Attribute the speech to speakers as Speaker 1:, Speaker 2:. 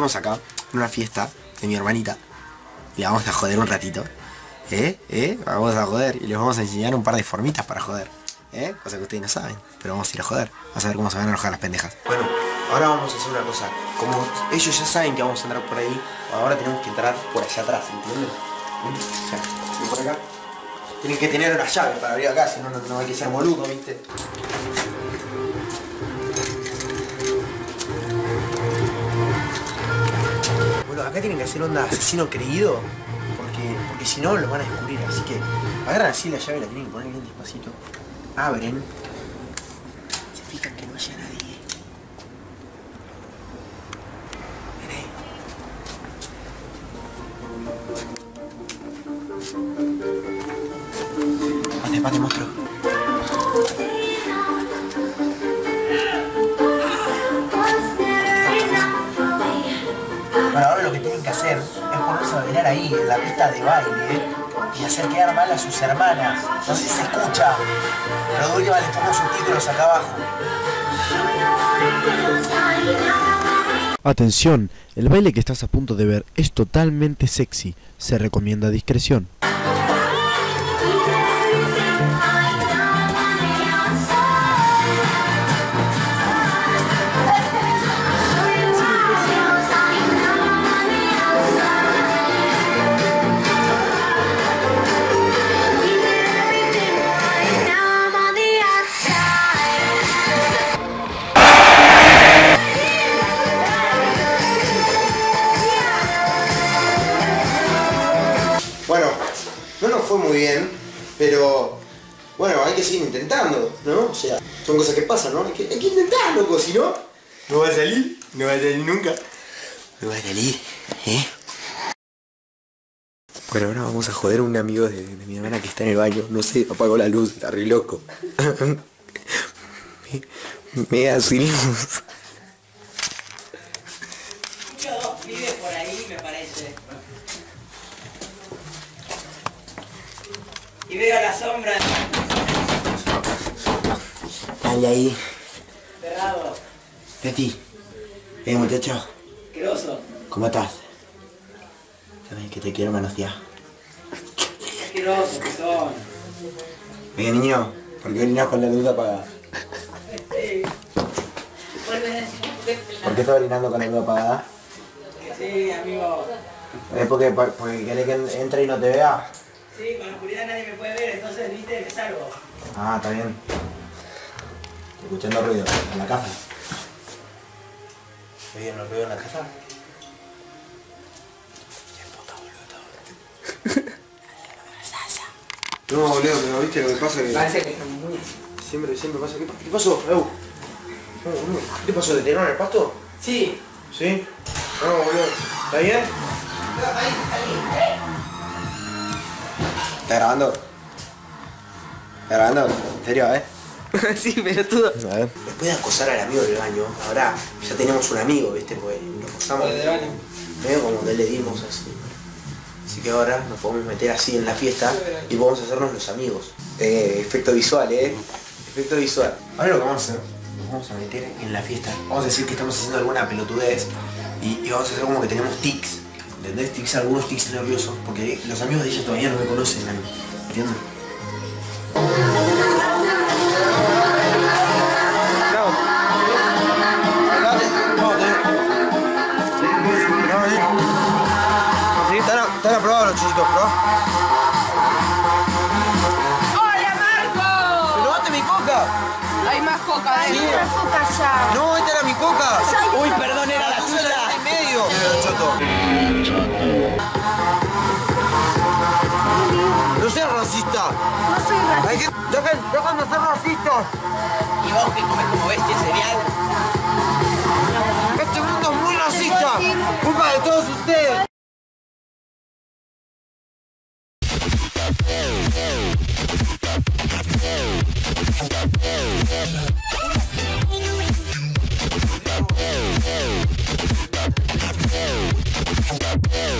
Speaker 1: estamos acá en una fiesta de mi hermanita y le vamos a joder un ratito. Vamos a joder y les vamos a enseñar un par de formitas para joder. Cosa que ustedes no saben, pero vamos a ir a joder. Vamos a ver cómo se van a enojar las pendejas. Bueno, ahora vamos a hacer una cosa. Como ellos ya saben que vamos a entrar por ahí, ahora tenemos que entrar por allá atrás, ¿entienden? O sea, por acá. Tienen que tener una llave para abrir acá, si no, no hay que ser boludo, ¿viste? Bueno, acá tienen que hacer onda asesino creído, porque si no los van a descubrir, así que agarran así la llave, la tienen que poner bien despacito. Abren. Se fijan que no haya nadie. Ven ahí. Te muestro. Bueno, ahora lo que tienen que hacer es ponerse a bailar ahí, en la pista de baile, y hacer quedar mal a sus hermanas. No sé si se escucha, pero de última les pongo subtítulos acá abajo.
Speaker 2: Atención, el baile que estás a punto de ver es totalmente sexy. Se recomienda discreción.
Speaker 1: Bueno, no nos fue muy bien, pero bueno, hay que seguir intentando, ¿no? O sea, son cosas que pasan, ¿no? Hay que intentar, loco, si no, no va a salir, no va a salir nunca. No va a salir, Bueno, ahora vamos a joder a un amigo de mi hermana que está en el baño, no sé, apagó la luz, está re loco. me hace luz.
Speaker 3: Escucho dos pibes por ahí, me parece. Y veo la sombra.
Speaker 1: Dale ahí.
Speaker 3: Cerrado.
Speaker 1: Betty. Muchacho.
Speaker 3: Asqueroso.
Speaker 1: ¿Cómo estás? Sabes que te quiero manosear.
Speaker 3: Asqueroso que son.
Speaker 1: Venga, niño, ¿por qué orinás con la luz apagada? ¿Por qué estás orinando con la luz apagada?
Speaker 3: Sí, amigo.
Speaker 1: ¿Es porque querés que entre y no te vea?
Speaker 3: Sí, con la oscuridad nadie me puede ver, entonces, viste, me salgo.
Speaker 1: Ah, está bien. Estoy escuchando ruido en la casa. ¿Oyen los ruidos en la casa? No, boludo, pero viste lo que pasa que...
Speaker 3: Parece que están muy...
Speaker 1: Siempre pasa... ¿Qué pasó, Ew? ¿Qué te pasó? ¿Te tiraron el pasto?
Speaker 3: Sí.
Speaker 1: ¿Sí? No, boludo. ¿Está bien? ¿Está grabando? ¿Está grabando? ¿En serio,
Speaker 3: Sí, pero todo.
Speaker 1: A ver. Después de acosar al amigo del baño, ahora ya tenemos un amigo, ¿viste? Pues nos acosamos. Medio como que le dimos así. Así que ahora nos podemos meter así en la fiesta y podemos hacernos los amigos. Efecto visual, Efecto visual. Ahora lo que vamos a hacer, nos vamos a meter en la fiesta. Vamos a decir que estamos haciendo alguna pelotudez y vamos a hacer como que tenemos tics. ¿Entendés? Tics, algunos tics nerviosos, porque los amigos de ella todavía no me conocen, ¿entiendes? Están aprobados los chisitos, ¿no?
Speaker 4: ¡Hola, Marco!
Speaker 1: ¡Pero date mi coca!
Speaker 4: Hay más coca,
Speaker 1: Sí.
Speaker 4: hay más coca ya.
Speaker 1: No, esta era mi coca.
Speaker 3: Uy, perdón, era la
Speaker 1: tuya
Speaker 3: tuya.
Speaker 1: en medio. Choto. No seas racista.
Speaker 4: No soy racista.
Speaker 1: Hay que... Dejen de ser racistas.
Speaker 3: Y vos que comes como bestia cereal.
Speaker 1: Este mundo es muy racista. Culpa de todos ustedes.
Speaker 5: Yeah.